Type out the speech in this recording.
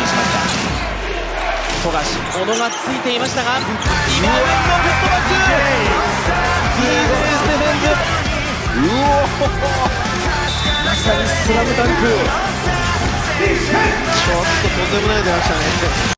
にしました。富樫、小野がついていましたが、リバウンド、フットバック、ディフェンス、ディフェンス、まさにスラムダンク、ちょっととんでもない出ましたね。